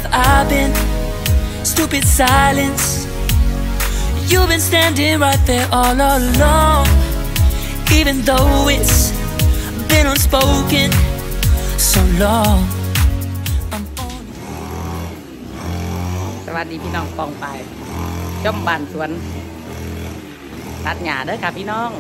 I've been stupid silence. You've been standing right there all along, even though it's been unspoken so long. สวัสดีพี่น้องปองไปจมบ้านสวนตัดหญ้าเด้อค่ะพี่น้อง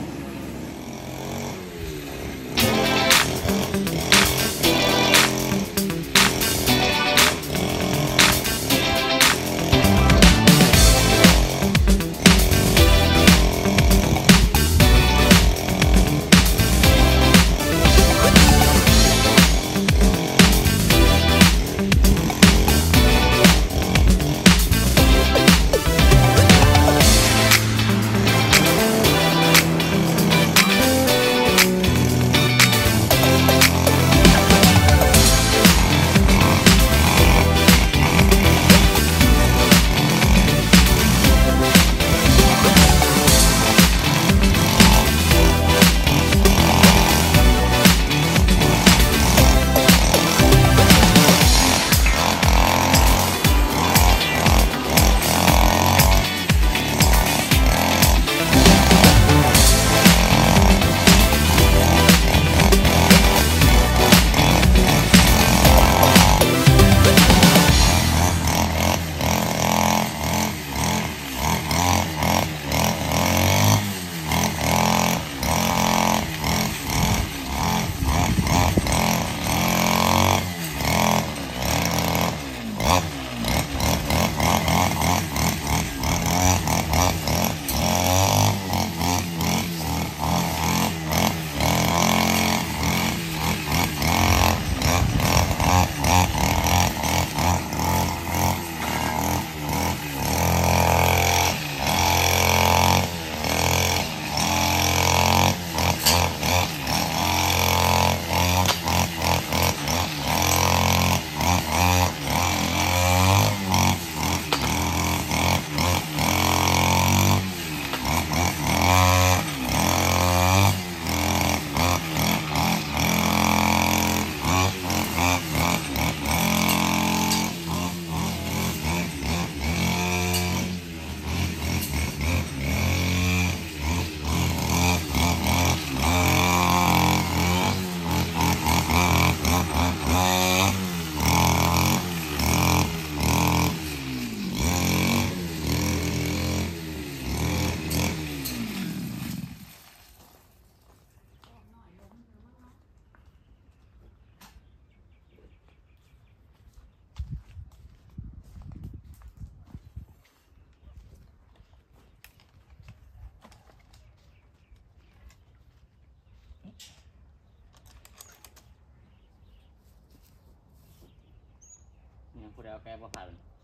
ผู้ใดเอาแกมาผ่า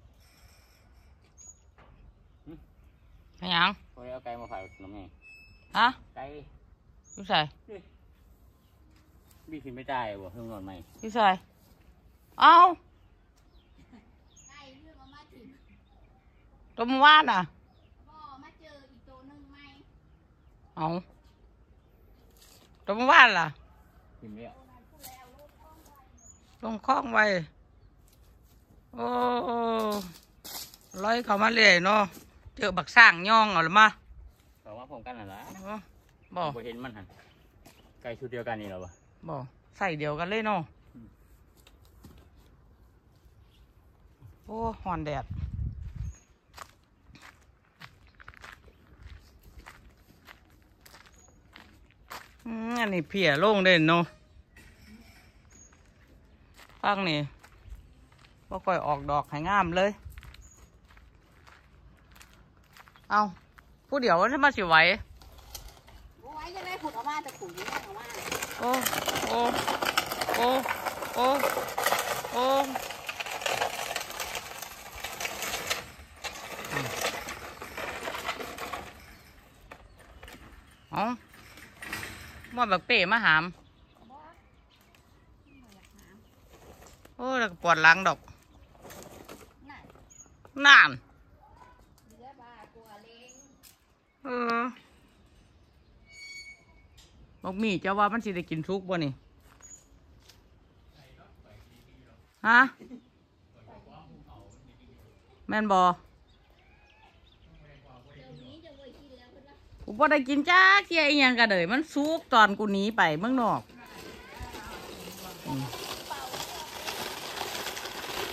เป็นยังผู้ใดเอาแกมาผ่าน้ำไงฮะไก่ยูใส่บีขึ้นไม่ได้บ่เพิ่งนอนไหมยูใส่เอาตัวมันว่านอ่ะมาเจออีกตัวนึงไหมเอาตัวมันว่านล่ะลงคล้องไว้โอ้ร้อยเขามาเลยเนาะเจอบักสร้างย่องเอาหรือมาเขาว่าผมกันหรอบ่เห็นมันหันไก่ชุดเดียวกันนี่หรอบ่ใส่เดียวกันเลยเนาะโอ้หอนแดดอันนี้เพียโล่งเด่นเนาะฟังนี่ก็ค่อยออกดอกให้งามเลยเอาผู้เดียวว่าจะมาสิไหวไว้จะได้ขุดออกมาจะขุดยังไงออกมาโอ้โอ้โอ้โอ้โอ้เอาว่าแบบเป๋มาหามโอ้แล้วปวดหลังดอกนั่นบอกมีเจ้าว่ามันสิได้กินทุกบ่นี่ฮะแม่นบอกูบ่ได้กินจ้าเที่ยอีหยังกันเลยมันซุกตอนกูหนีไปเมืองนอก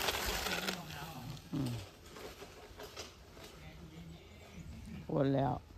ปวดแล้ว